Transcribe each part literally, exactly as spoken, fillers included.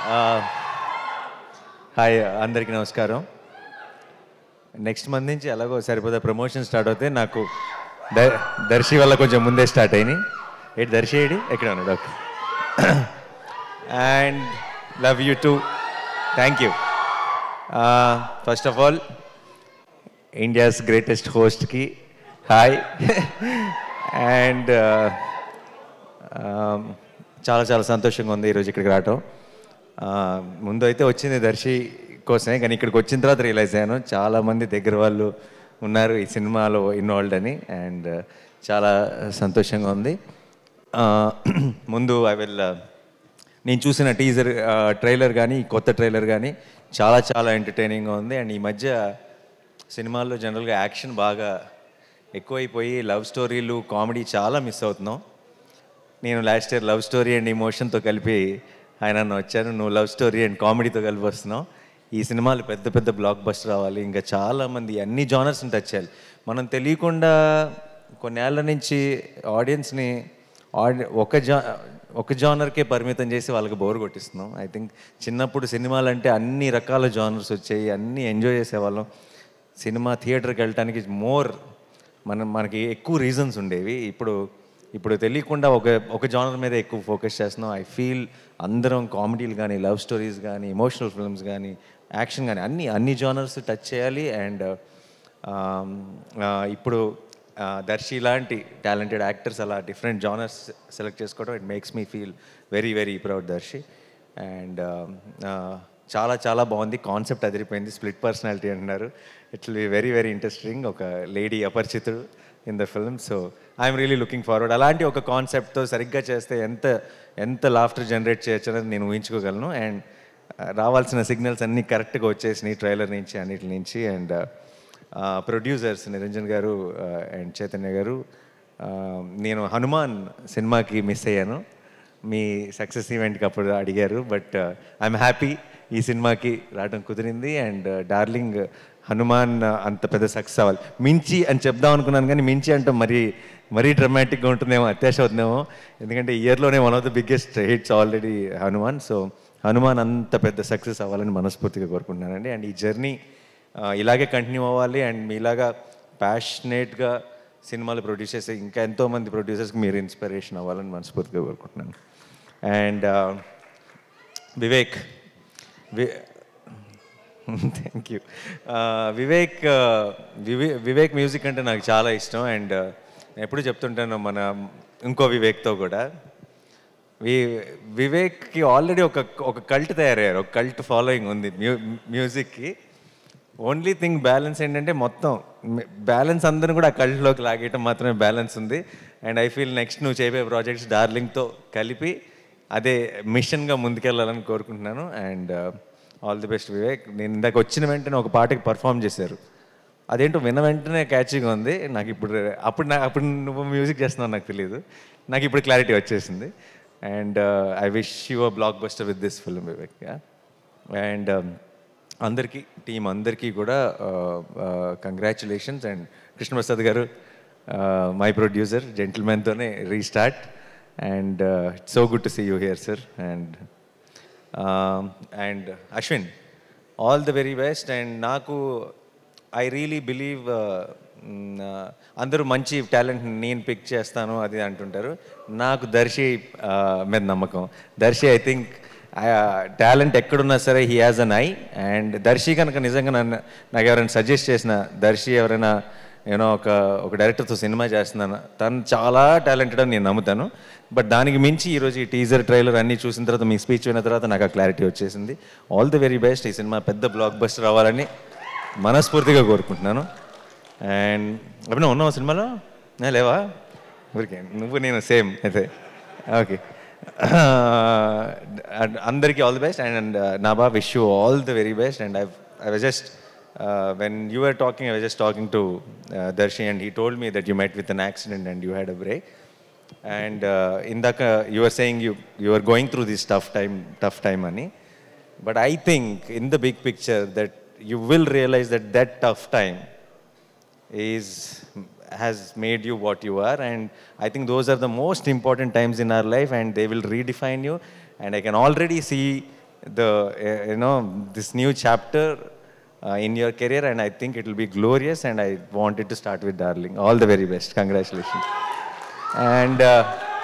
Hi అందరికీ నమస్కారం. Next month నుంచి ఎలాగో సరిపోతే ప్రమోషన్ స్టార్ట్ అవుతే నాకు ద దర్శి వల్ల కొంచెం ముందే స్టార్ట్ అయినాయి. ఏంటి దర్శి ఏడి ఎక్కడ ఉన్నాడు? Okay. And love you too. Thank you. First of all India's greatest హోస్ట్కి హాయ్. అండ్ చాలా చాలా సంతోషంగా ఉంది ఈరోజు ఇక్కడికి రావటం. ముందు అయితే వచ్చింది దర్శి కోసమే, కానీ ఇక్కడికి వచ్చిన తర్వాత రియలైజ్ అయ్యాను చాలామంది దగ్గర వాళ్ళు ఉన్నారు ఈ సినిమాలో ఇన్వాల్వ్డ్ అని. అండ్ చాలా సంతోషంగా ఉంది. ముందు ఐ విల్ నేను చూసిన టీజర్ ట్రైలర్ కానీ కొత్త ట్రైలర్ కానీ చాలా చాలా ఎంటర్టైనింగ్గా ఉంది. అండ్ ఈ మధ్య సినిమాల్లో జనరల్గా యాక్షన్ బాగా ఎక్కువైపోయి లవ్ స్టోరీలు కామెడీ చాలా మిస్ అవుతున్నాం. నేను last year love story and ఇమోషన్తో కలిపి ఆయన నన్ను వచ్చాను, నువ్వు లవ్ స్టోరీ అండ్ కామెడీతో కలిపి వస్తున్నావు. ఈ సినిమాలు పెద్ద పెద్ద బ్లాక్ బస్టర్ రావాలి, ఇంకా చాలామంది అన్ని జానర్స్ని టచ్ చేయాలి. మనం తెలియకుండా కొన్నేళ్ల నుంచి ఆడియన్స్ని ఆడి ఒక జా ఒక జానర్కే పరిమితం చేసి వాళ్ళకి బోర్ కొట్టిస్తున్నాం. ఐ థింక్ చిన్నప్పుడు సినిమాలు అంటే అన్ని రకాల జానర్స్ వచ్చాయి, అన్నీ ఎంజాయ్ చేసేవాళ్ళం. సినిమా థియేటర్కి వెళ్ళటానికి మోర్ మనం మనకి ఎక్కువ రీజన్స్ ఉండేవి. ఇప్పుడు ఇప్పుడు తెలియకుండా ఒక ఒక జానర్ మీద ఎక్కువ ఫోకస్ చేస్తున్నాం. ఐ ఫీల్ అందరం కామెడీలు కానీ లవ్ స్టోరీస్ కానీ ఎమోషనల్ ఫిల్మ్స్ కానీ యాక్షన్ కానీ అన్ని అన్ని జానర్స్ టచ్ చేయాలి. అండ్ ఇప్పుడు దర్శి లాంటి టాలెంటెడ్ యాక్టర్స్ అలా డిఫరెంట్ జానర్స్ సెలెక్ట్ చేసుకోవడం it makes me feel very very proud Darshi. And చాలా చాలా బాగుంది. కాన్సెప్ట్ అదిరిపోయింది. స్ప్లిట్ పర్సనాలిటీ అంటున్నారు. It will be very very interesting. ఒక lady Aparichitudu in the film. So I'm really looking forward. అలాంటి ఒక కాన్సెప్ట్తో సరిగ్గా చేస్తే ఎంత ఎంత లాఫ్టర్ జనరేట్ చేయొచ్చు అనేది నేను ఊహించుకోగలను. అండ్ రావాల్సిన సిగ్నల్స్ అన్నీ కరెక్ట్గా వచ్చేసినాయి ట్రైలర్ నుంచి అన్నిటి నుంచి. అండ్ ప్రొడ్యూసర్స్ నిరంజన్ గారు అండ్ చైతన్య గారు, నేను హనుమాన్ సినిమాకి మిస్ అయ్యాను. మీ సక్సెస్ ఈవెంట్కి అప్పుడు అడిగారు, బట్ ఐఎమ్ హ్యాపీ ఈ సినిమాకి రావడం కుదిరింది. అండ్ డార్లింగ్ హనుమాన్ అంత పెద్ద సక్సెస్ అవ్వాలి. మించి అని చెప్దాం అనుకున్నాను, కానీ మించి అంటే మరీ మరీ డ్రమాటిక్గా ఉంటుందేమో, అత్యాశ అవుతుందేమో. ఎందుకంటే ఇయర్లోనే one of the biggest hits already Hanuman. So Hanuman అంత పెద్ద సక్సెస్ అవ్వాలని మనస్ఫూర్తిగా కోరుకుంటున్నానండి. అండ్ ఈ జర్నీ ఇలాగే కంటిన్యూ అవ్వాలి. అండ్ మీలాగా ప్యాషనేట్గా సినిమాలు ప్రొడ్యూస్ చేసే ఇంకా ఎంతోమంది ప్రొడ్యూసర్స్కి మీరు ఇన్స్పిరేషన్ అవ్వాలని మనస్ఫూర్తిగా కోరుకుంటున్నాను. And Vivek we thank you. Vivek వివే వివేక్ మ్యూజిక్ అంటే నాకు చాలా ఇష్టం. అండ్ ఎప్పుడు చెప్తుంటాను మన ఇంకో వివేక్తో కూడా, వి వివేక్కి ఆల్రెడీ ఒక ఒక కల్ట్ తయారయ్యారు, ఒక కల్ట్ ఫాలోయింగ్ ఉంది మ్యూ మ్యూజిక్కి. ఓన్లీ థింగ్ బ్యాలెన్స్ ఏంటంటే మొత్తం బ్యాలెన్స్ అందరూ కూడా ఆ కల్ట్లోకి లాగేయటం మాత్రమే బ్యాలెన్స్ ఉంది. అండ్ ఐ ఫీల్ నెక్స్ట్ నువ్వు చేయబోయే ప్రాజెక్ట్స్ డార్లింగ్తో కలిపి అదే మిషన్గా ముందుకెళ్ళాలని కోరుకుంటున్నాను. And all the best Vivek. నేను ఇందాక వచ్చిన వెంటనే ఒక పాటకి పర్ఫామ్ చేశారు, అదేంటో విన్న వెంటనే క్యాచీగా ఉంది నాకు. ఇప్పుడు అప్పుడు నా అప్పుడు నువ్వు మ్యూజిక్ చేస్తున్నావు నాకు తెలియదు, నాకు ఇప్పుడు క్లారిటీ వచ్చేసింది. And I wish you a blockbuster with this film Vivek. And అందరికీ టీం అందరికీ కూడా కంగ్రాచులేషన్స్. అండ్ కృష్ణప్రసాద్ గారు మై ప్రొడ్యూసర్, జెంటిల్మెన్తోనే restart. And it's so good to see you here sir. And and Ashwin, all the very best. And నాకు I really believe అందరూ మంచి talent నేను pick చేస్తాను అది అంటుంటారు. నాకు దర్శి మీద నమ్మకం. దర్శి ఐ థింక్ టాలెంట్ ఎక్కడున్నా సరే he has an eye. And Darshi కనుక నిజంగా నన్ను నాకు ఎవరైనా సజెస్ట్ చేసిన, దర్శి ఎవరైనా నేను ఒక ఒక డైరెక్టర్తో సినిమా చేస్తున్నాను, తను చాలా టాలెంటెడ్ అని నేను నమ్ముతాను. బట్ దానికి మించి ఈరోజు ఈ టీజర్ ట్రైలర్ అన్నీ చూసిన తర్వాత, మీ స్పీచ్ విన్న తర్వాత నాకు ఆ క్లారిటీ వచ్చేసింది. All the very best. ఈ సినిమా పెద్ద బ్లాక్ బస్టర్ అవ్వాలని మనస్ఫూర్తిగా కోరుకుంటున్నాను. అండ్ అప్పుడు ఉన్నావు సినిమాలో లేవా? ఊరికే నువ్వు నేను సేమ్ అయితే. ఓకే, అందరికీ all the best. And Naba wish you all the very best. And I I was just Uh, when you were talking, I was just talking to uh, Darshi, and he told me that you met with an accident and you had a break. And uh, in that, uh, you were saying you you were going through this tough time, tough time, Ani. But I think in the big picture that you will realize that that tough time is has made you what you are. And I think those are the most important times in our life, and they will redefine you. And I can already see the uh, you know this new chapter uh, in your career, and I think it will be glorious, and I want it to start with Darling. All the very best. Congratulations. And uh,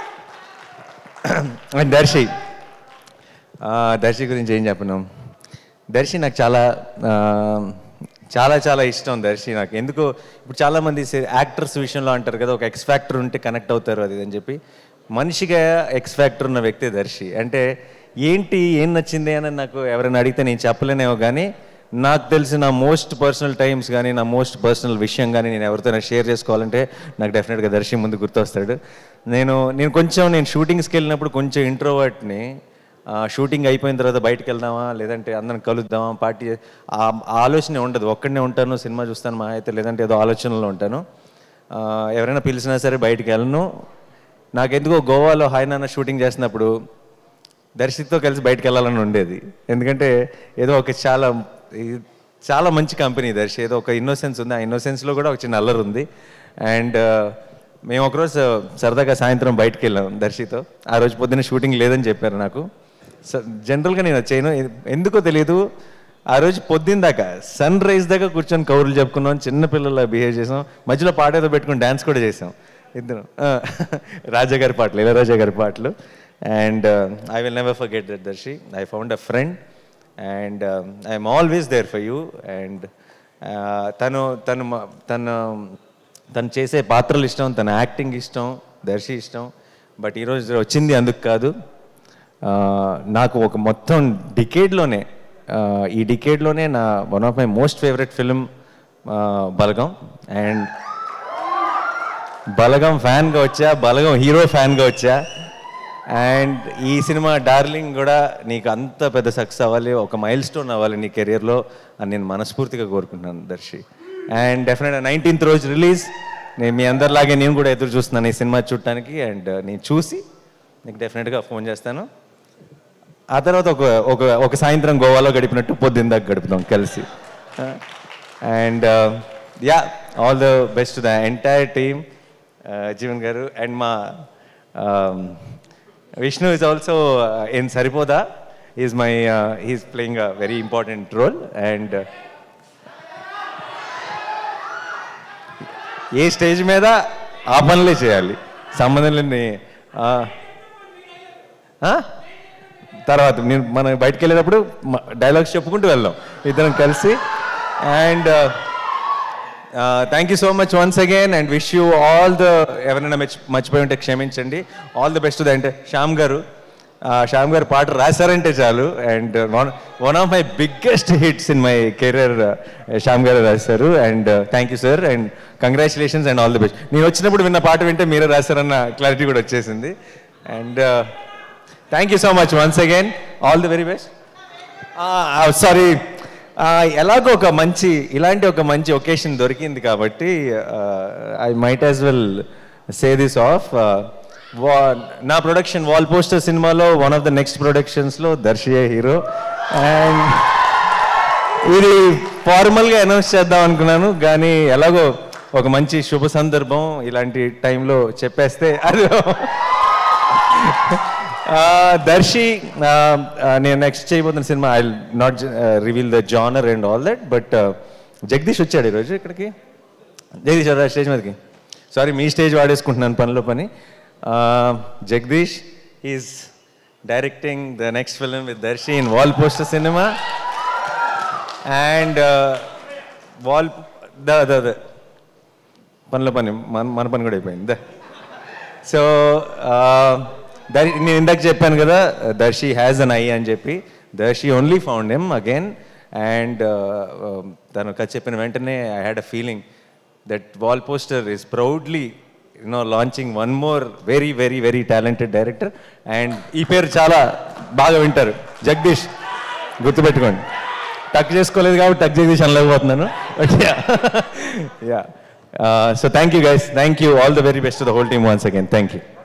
and Darshi, uh, Darshi గురించి ఏం చెప్పను. దర్శి నాకు చాలా చాలా చాలా ఇష్టం. దర్శి నాకు ఎందుకో ఇప్పుడు చాలామంది యాక్టర్స్ విషయంలో అంటారు కదా, ఒక ఎక్స్ ఫ్యాక్టర్ ఉంటే కనెక్ట్ అవుతారు అది అని చెప్పి. మనిషిగా ఎక్స్ ఫ్యాక్టర్ ఉన్న వ్యక్తి దర్శి. అంటే ఏంటి ఏం నచ్చింది అని నాకు ఎవరైనా అడిగితే నేను చెప్పలేనేమో, కానీ నాకు తెలిసిన మోస్ట్ పర్సనల్ టైమ్స్ కానీ నా మోస్ట్ పర్సనల్ విషయం కానీ నేను ఎవరితోనే షేర్ చేసుకోవాలంటే నాకు డెఫినెట్గా దర్శి ముందు గుర్తొస్తాడు. నేను నేను కొంచెం నేను షూటింగ్స్కి వెళ్ళినప్పుడు కొంచెం ఇంట్రోవర్ట్ని. షూటింగ్ అయిపోయిన తర్వాత బయటకు వెళ్దామా, లేదంటే అందరం కలుద్దామా, పార్టీ, ఆ ఆలోచన ఉండదు. ఒక్కడనే ఉంటాను, సినిమా చూస్తాను మా అయితే, లేదంటే ఏదో ఆలోచనలో ఉంటాను. ఎవరైనా పిలిచినా సరే బయటికి వెళ్ళను. నాకెందుకో గోవాలో హాయ్ నాన్న షూటింగ్ చేసినప్పుడు దర్శితో కలిసి బయటకు వెళ్ళాలని ఉండేది. ఎందుకంటే ఏదో ఒక చాలా చాలా మంచి కంపెనీ దర్శి, ఏదో ఒక ఇన్నోసెన్స్ ఉంది. ఆ ఇన్నోసెన్స్లో కూడా ఒక చిన్న అల్లరి ఉంది. అండ్ మేము ఒకరోజు సరదాగా సాయంత్రం బయటకు వెళ్ళాం దర్శితో. ఆ రోజు పొద్దున్న షూటింగ్ లేదని చెప్పారు నాకు. జనరల్గా నేను చేయను, ఎందుకో తెలియదు. ఆ రోజు పొద్దున్న దాకా సన్ రైజ్ దాకా కూర్చొని కౌరులు చెప్పుకున్నాం, చిన్నపిల్లల బిహేవ్ చేసాం, మధ్యలో పాట ఏదో పెట్టుకుని డ్యాన్స్ కూడా చేసాం ఇద్దరు. రాజా గారి పాటలు, ఇళయరాజా గారి పాటలు. And I will never forget that Darshi. I found a friend and I'm always there for you. And తను తను తను తను చేసే పాత్రలు ఇష్టం, తన యాక్టింగ్ ఇష్టం, దర్శి ఇష్టం. బట్ ఈరోజు వచ్చింది అందుకు కాదు. నాకు ఒక మొత్తం డికేడ్లోనే, ఈ డికేడ్లోనే నా one of my most favourite film Balagam. And Balagam ఫ్యాన్గా వచ్చా, బలగం హీరో ఫ్యాన్గా వచ్చా. అండ్ ఈ సినిమా డార్లింగ్ కూడా నీకు అంత పెద్ద సక్సెస్ అవ్వాలి, ఒక మైల్ స్టోన్ అవ్వాలి నీ కెరియర్లో అని నేను మనస్ఫూర్తిగా కోరుకుంటున్నాను దర్శి. అండ్ డెఫినెట్గా నైన్టీన్త్ రోజు రిలీజ్. నేను మీ అందరిలాగే నేను కూడా ఎదురు చూస్తున్నాను ఈ సినిమా చూడటానికి. అండ్ నేను చూసి నీకు డెఫినెట్గా ఫోన్ చేస్తాను. ఆ తర్వాత ఒక ఒక ఒక సాయంత్రం గోవాలో గడిపినట్టు పొద్దున్న దాకా గడుపుతాం కలిసి. And yeah, all the best to the entire team. Jeevan గారు అండ్ మా Vishnu is also uh, in Saripoda. He is my, uh, he is playing a very important role. And ఏ స్టేజ్ మీద ఆ పనులే చేయాలి, సంబంధం లేని. తర్వాత నేను మనం బయటకు వెళ్ళేటప్పుడు డైలాగ్స్ చెప్పుకుంటూ వెళ్దాం ఇద్దరం కలిసి. And thank you so much once again and wish you all the, ఎవరైనా మర్చి మర్చిపోయి ఉంటే క్షమించండి. All the best. అంటే శ్యామ్ గారు, శ్యామ్ గారు పాట రాశారంటే చాలు. And one one of my biggest hits in my career Shyam గారు రాశారు. And thank you sir and congratulations and all the best. నేను వచ్చినప్పుడు విన్న పాట వింటే మీరే రాశారన్న క్లారిటీ కూడా వచ్చేసింది. And thank you so much once again. All the very best. Sorry, ఎలాగో ఒక మంచి ఇలాంటి ఒక మంచి ఒకేషన్ దొరికింది కాబట్టి I might as well say this off. నా ప్రొడక్షన్ వాల్ పోస్టర్ సినిమాలో వన్ ఆఫ్ ద నెక్స్ట్ ప్రొడక్షన్స్లో దర్శియే హీరో. అండ్ ఇది ఫార్మల్గా అనౌన్స్ చేద్దాం అనుకున్నాను, కానీ ఎలాగో ఒక మంచి శుభ సందర్భం ఇలాంటి టైంలో చెప్పేస్తే అది. దర్శి నేను నెక్స్ట్ చేయబోతున్న సినిమా I not reveal the genre and all that, but Jagadish వచ్చాడు ఈరోజు ఇక్కడికి. జగదీష్ రా స్టేజ్ మీదకి. సారీ, మీ స్టేజ్ వాడేసుకుంటున్నాను పనిలో పని. Jagadish is directing the next film with Darshi in wall poster సినిమా. అండ్ వాల్ ద ద పనిలో పని మన మన పని కూడా అయిపోయింది. ద సో దర్ నేను ఇందాక చెప్పాను కదా, దర్శి హ్యాజ్ అన్ ఐ అని చెప్పి. Darshi only found him again. And తను కథ చెప్పిన వెంటనే I had a feeling that wall poster is proudly you know launching one more very very very talented director. And ఈ పేరు చాలా బాగా వింటారు, జగదీష్, గుర్తుపెట్టుకోండి. టక్ చేసుకోలేదు కాబట్టి టక్ జగదీష్ అనలేకపోతున్నాను. Yeah, so thank you guys, thank you, all the very best to the whole team once again. Thank you.